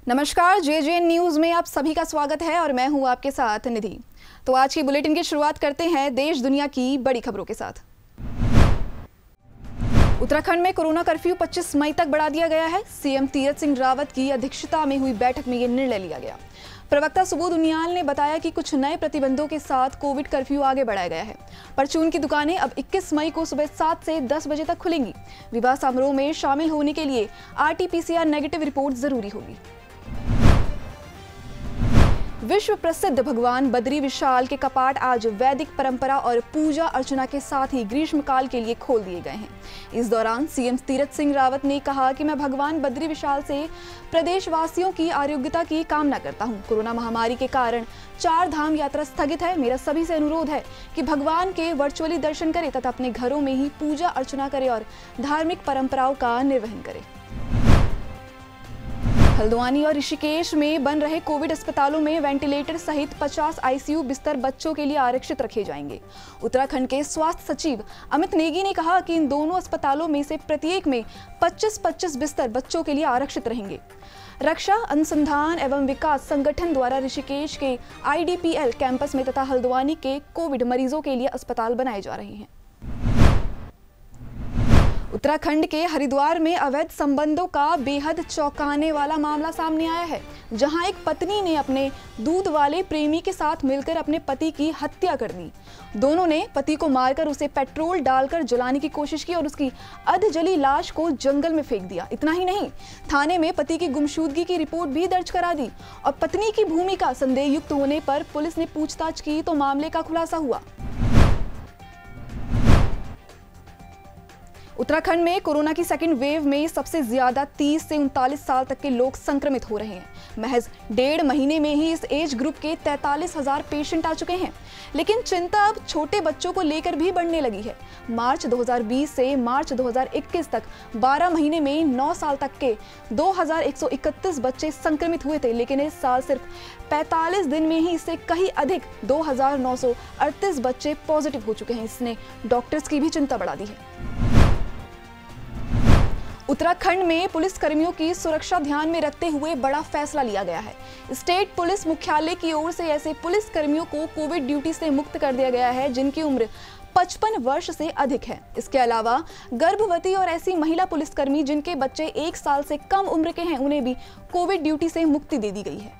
नमस्कार, JJN news में आप सभी का स्वागत है और मैं हूं आपके साथ निधि। तो आज की बुलेटिन की शुरुआत करते हैं देश दुनिया की बड़ी खबरों के साथ। उत्तराखंड में कोरोना कर्फ्यू 25 मई तक बढ़ा दिया गया है। सीएम तीरथ सिंह रावत की अध्यक्षता में हुई बैठक में ये निर्णय लिया गया। प्रवक्ता सुबोध उनियाल ने बताया कि कुछ नए प्रतिबंधों के साथ कोविड कर्फ्यू आगे बढ़ाया गया है। परचून की दुकानें अब 21 मई को सुबह 7 से 10 बजे तक खुलेंगी। विवाह समारोह में शामिल होने के लिए RT-PCR नेगेटिव रिपोर्ट जरूरी होगी। विश्व प्रसिद्ध भगवान बद्री विशाल के कपाट आज वैदिक परंपरा और पूजा अर्चना के साथ ही ग्रीष्मकाल के लिए खोल दिए गए हैं। इस दौरान सीएम तीरथ सिंह रावत ने कहा कि मैं भगवान बद्री विशाल से प्रदेशवासियों की आरोग्यता की कामना करता हूं। कोरोना महामारी के कारण 4 धाम यात्रा स्थगित है। मेरा सभी से अनुरोध है कि भगवान के वर्चुअली दर्शन करें तथा अपने घरों में ही पूजा अर्चना करें और धार्मिक परंपराओं का निर्वहन करें। हल्द्वानी और ऋषिकेश में बन रहे कोविड अस्पतालों में वेंटिलेटर सहित 50 ICU बिस्तर बच्चों के लिए आरक्षित रखे जाएंगे। उत्तराखंड के स्वास्थ्य सचिव अमित नेगी ने कहा कि इन दोनों अस्पतालों में से प्रत्येक में 25-25 बिस्तर बच्चों के लिए आरक्षित रहेंगे। रक्षा अनुसंधान एवं विकास संगठन द्वारा ऋषिकेश के IDPL कैंपस में तथा हल्द्वानी के कोविड मरीजों के लिए अस्पताल बनाए जा रहे हैं। उत्तराखंड के हरिद्वार में अवैध संबंधों का बेहद चौंकाने वाला मामला सामने आया है, जहां एक पत्नी ने अपने दूध वाले प्रेमी के साथ मिलकर अपने पति की हत्या कर दी। दोनों ने पति को मारकर उसे पेट्रोल डालकर जलाने की कोशिश की और उसकी अधजली लाश को जंगल में फेंक दिया। इतना ही नहीं, थाने में पति की गुमशुदगी की रिपोर्ट भी दर्ज करा दी और पत्नी की भूमिका संदेहयुक्त होने पर पुलिस ने पूछताछ की तो मामले का खुलासा हुआ। उत्तराखंड में कोरोना की सेकेंड वेव में सबसे ज्यादा 30 से 39 साल तक के लोग संक्रमित हो रहे हैं। महज 1.5 महीने में ही इस एज ग्रुप के 43,000 पेशेंट आ चुके हैं। लेकिन चिंता अब छोटे बच्चों को लेकर भी बढ़ने लगी है। मार्च 2020 से मार्च 2021 तक 12 महीने में 9 साल तक के 2131 बच्चे संक्रमित हुए थे, लेकिन इस साल सिर्फ 45 दिन में ही इससे कहीं अधिक 2938 बच्चे पॉजिटिव हो चुके हैं। इसने डॉक्टर्स की भी चिंता बढ़ा दी है। उत्तराखंड में पुलिस कर्मियों की सुरक्षा ध्यान में रखते हुए बड़ा फैसला लिया गया है। स्टेट पुलिस मुख्यालय की ओर से ऐसे पुलिस कर्मियों को कोविड ड्यूटी से मुक्त कर दिया गया है जिनकी उम्र 55 वर्ष से अधिक है। इसके अलावा गर्भवती और ऐसी महिला पुलिसकर्मी जिनके बच्चे 1 साल से कम उम्र के हैं, उन्हें भी कोविड ड्यूटी से मुक्ति दे दी गई है।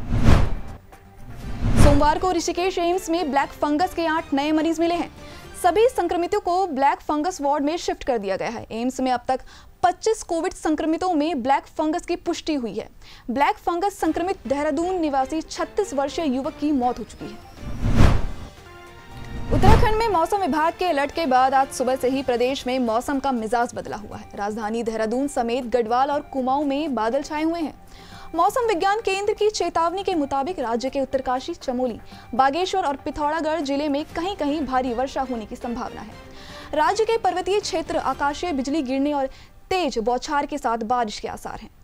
सोमवार को ऋषिकेश एम्स में ब्लैक फंगस के 8 नए मरीज मिले हैं। सभी संक्रमितों को ब्लैक फंगस वार्ड में शिफ्ट कर दिया गया है। एम्स में अब तक 25 कोविड संक्रमितों में ब्लैक फंगस की पुष्टि हुई है। ब्लैक फंगस संक्रमित देहरादून निवासी 36 वर्षीय युवक की मौत हो चुकी है। उत्तराखंड में मौसम विभाग के अलर्ट के बाद आज सुबह से ही प्रदेश में मौसम का मिजाज बदला हुआ है। राजधानी देहरादून समेत गढ़वाल और कुमाऊं में बादल छाए हुए हैं। मौसम विज्ञान केंद्र की चेतावनी के मुताबिक राज्य के उत्तरकाशी, चमोली, बागेश्वर और पिथौरागढ़ जिले में कहीं कहीं भारी वर्षा होने की संभावना है। राज्य के पर्वतीय क्षेत्र आकाशीय बिजली गिरने और तेज बौछार के साथ बारिश के आसार हैं।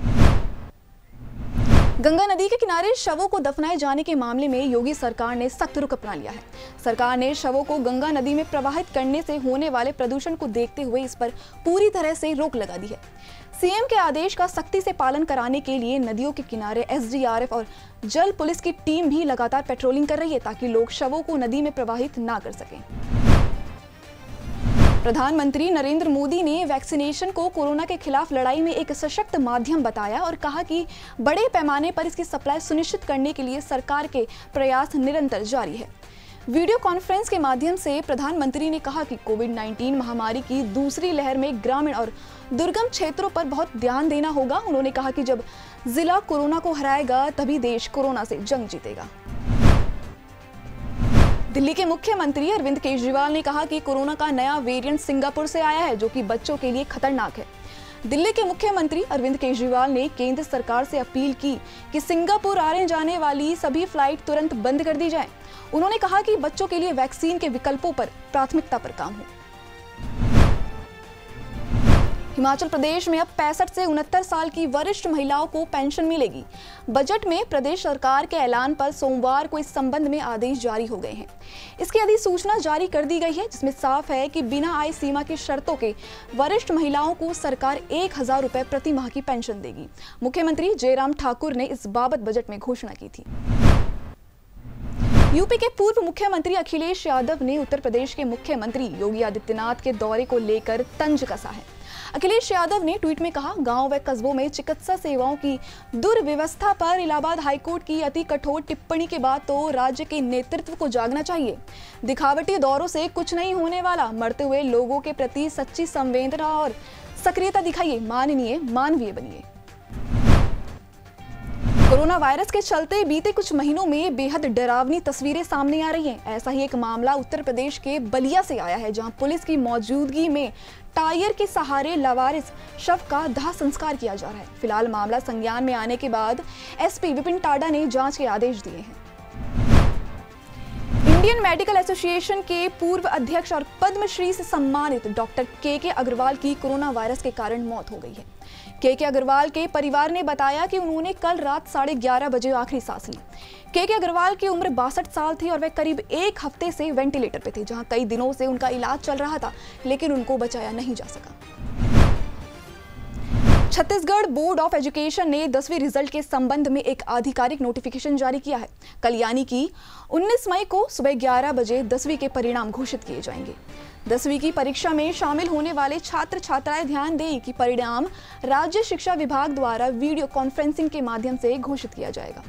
गंगा नदी के किनारे शवों को दफनाए जाने के मामले में योगी सरकार ने सख्त रुख अपना लिया है। सरकार ने शवों को गंगा नदी में प्रवाहित करने से होने वाले प्रदूषण को देखते हुए इस पर पूरी तरह से रोक लगा दी है। सीएम के आदेश का सख्ती से पालन कराने के लिए नदियों के किनारे SDRF और जल पुलिस की टीम भी लगातार पेट्रोलिंग कर रही है ताकि लोग शवों को नदी में प्रवाहित ना कर सकें। प्रधानमंत्री नरेंद्र मोदी ने वैक्सीनेशन को कोरोना के खिलाफ लड़ाई में एक सशक्त माध्यम बताया और कहा कि बड़े पैमाने पर इसकी सप्लाई सुनिश्चित करने के लिए सरकार के प्रयास निरंतर जारी है। वीडियो कॉन्फ्रेंस के माध्यम से प्रधानमंत्री ने कहा कि कोविड-19 महामारी की दूसरी लहर में ग्रामीण और दुर्गम क्षेत्रों पर बहुत ध्यान देना होगा। उन्होंने कहा कि जब जिला कोरोना को हराएगा तभी देश कोरोना से जंग जीतेगा। दिल्ली के मुख्यमंत्री अरविंद केजरीवाल ने कहा कि कोरोना का नया वेरिएंट सिंगापुर से आया है, जो कि बच्चों के लिए खतरनाक है। दिल्ली के मुख्यमंत्री अरविंद केजरीवाल ने केंद्र सरकार से अपील की कि सिंगापुर आने जाने वाली सभी फ्लाइट तुरंत बंद कर दी जाए। उन्होंने कहा कि बच्चों के लिए वैक्सीन के विकल्पों पर प्राथमिकता पर काम हो। हिमाचल प्रदेश में अब 65 से 69 साल की वरिष्ठ महिलाओं को पेंशन मिलेगी। बजट में प्रदेश सरकार के ऐलान पर सोमवार को इस संबंध में आदेश जारी हो गए हैं। इसकी अधिसूचना जारी कर दी गई है, जिसमें साफ है कि बिना आय सीमा की शर्तों के वरिष्ठ महिलाओं को सरकार 1000 रुपए प्रति माह की पेंशन देगी। मुख्यमंत्री जयराम ठाकुर ने इस बाबत बजट में घोषणा की थी। यूपी के पूर्व मुख्यमंत्री अखिलेश यादव ने उत्तर प्रदेश के मुख्यमंत्री योगी आदित्यनाथ के दौरे को लेकर तंज कसा है। अखिलेश यादव ने ट्वीट में कहा, गांव व कस्बों में चिकित्सा सेवाओं की दुर्व्यवस्था पर इलाहाबाद हाईकोर्ट की अति कठोर टिप्पणी के बाद तो राज्य के नेतृत्व को जागना चाहिए। दिखावटी दौरों से कुछ नहीं होने वाला, मरते हुए लोगों के प्रति सच्ची संवेदना और सक्रियता दिखाइए, मानवीय बनिए। कोरोना वायरस के चलते बीते कुछ महीनों में बेहद डरावनी तस्वीरें सामने आ रही हैं। ऐसा ही एक मामला उत्तर प्रदेश के बलिया से आया है, जहां पुलिस की मौजूदगी में टायर के सहारे लावारिस शव का दाह संस्कार किया जा रहा है। फिलहाल मामला संज्ञान में आने के बाद एसपी विपिन टाडा ने जांच के आदेश दिए हैं। इंडियन मेडिकल एसोसिएशन के पूर्व अध्यक्ष और पद्मश्री से सम्मानित डॉक्टर के अग्रवाल की कोरोना वायरस के कारण मौत हो गई है। के अग्रवाल के परिवार ने बताया कि उन्होंने कल रात 11:30 बजे आखिरी सांस ली। के अग्रवाल की उम्र 62 साल थी और वे करीब 1 हफ्ते से वेंटिलेटर पे थे, जहां कई दिनों से उनका इलाज चल रहा था, लेकिन उनको बचाया नहीं जा सका। छत्तीसगढ़ बोर्ड ऑफ एजुकेशन ने 10वीं रिजल्ट के संबंध में एक आधिकारिक नोटिफिकेशन जारी किया है। कल यानी कि 19 मई को सुबह 11 बजे 10वीं के परिणाम घोषित किए जाएंगे। 10वीं की परीक्षा में शामिल होने वाले छात्र छात्राएं ध्यान दें कि परिणाम राज्य शिक्षा विभाग द्वारा वीडियो कॉन्फ्रेंसिंग के माध्यम से घोषित किया जाएगा।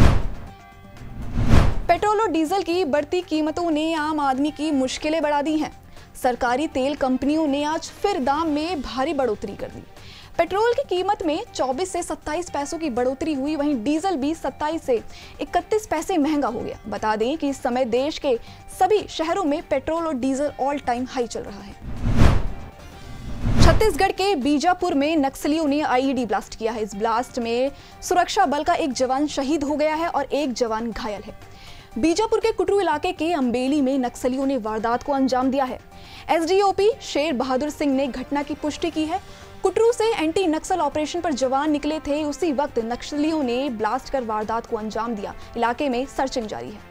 पेट्रोल और डीजल की बढ़ती कीमतों ने आम आदमी की मुश्किलें बढ़ा दी हैं। सरकारी तेल कंपनियों ने आज फिर दाम में भारी बढ़ोतरी कर दी। पेट्रोल की कीमत में 24 से 27 पैसों की बढ़ोतरी हुई, वहीं डीजल भी 27 से 31 पैसे महंगा हो गया। बता दें कि इस समय देश के सभी शहरों में पेट्रोल और डीजल ऑल टाइम हाई चल रहा है। छत्तीसगढ़ के बीजापुर में नक्सलियों ने आईईडी ब्लास्ट किया है। इस ब्लास्ट में सुरक्षा बल का एक जवान शहीद हो गया है और एक जवान घायल है। बीजापुर के कुटरू इलाके के अम्बेली में नक्सलियों ने वारदात को अंजाम दिया है। एसडीओपी शेर बहादुर सिंह ने घटना की पुष्टि की है। कुटरू से एंटी नक्सल ऑपरेशन पर जवान निकले थे, उसी वक्त नक्सलियों ने ब्लास्ट कर वारदात को अंजाम दिया। इलाके में सर्चिंग जारी है।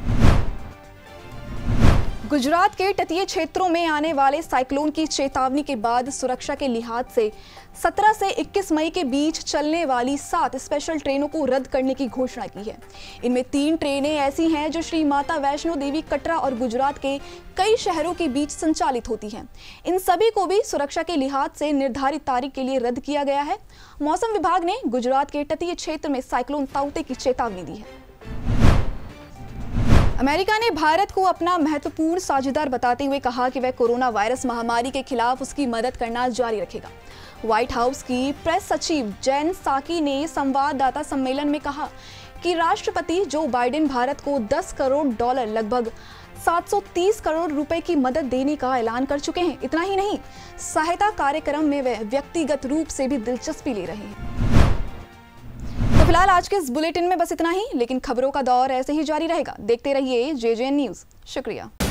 गुजरात के तटीय क्षेत्रों में आने वाले साइक्लोन की चेतावनी के बाद सुरक्षा के लिहाज से 17 से 21 मई के बीच चलने वाली 7 स्पेशल ट्रेनों को रद्द करने की घोषणा की है। इनमें 3 ट्रेनें ऐसी हैं जो श्री माता वैष्णो देवी, कटरा और गुजरात के कई शहरों के बीच संचालित होती हैं। इन सभी को भी सुरक्षा के लिहाज से निर्धारित तारीख के लिए रद्द किया गया है। मौसम विभाग ने गुजरात के तटीय क्षेत्र में साइक्लोन ताउते की चेतावनी दी है। अमेरिका ने भारत को अपना महत्वपूर्ण साझेदार बताते हुए कहा कि वह कोरोना वायरस महामारी के खिलाफ उसकी मदद करना जारी रखेगा। व्हाइट हाउस की प्रेस सचिव जेन साकी ने संवाददाता सम्मेलन में कहा कि राष्ट्रपति जो बाइडेन भारत को $10 करोड़ लगभग 730 करोड़ रुपए की मदद देने का ऐलान कर चुके हैं। इतना ही नहीं, सहायता कार्यक्रम में वे व्यक्तिगत रूप से भी दिलचस्पी ले रहे हैं। तो फिलहाल आज के इस बुलेटिन में बस इतना ही, लेकिन खबरों का दौर ऐसे ही जारी रहेगा। देखते रहिए JJN न्यूज़। शुक्रिया।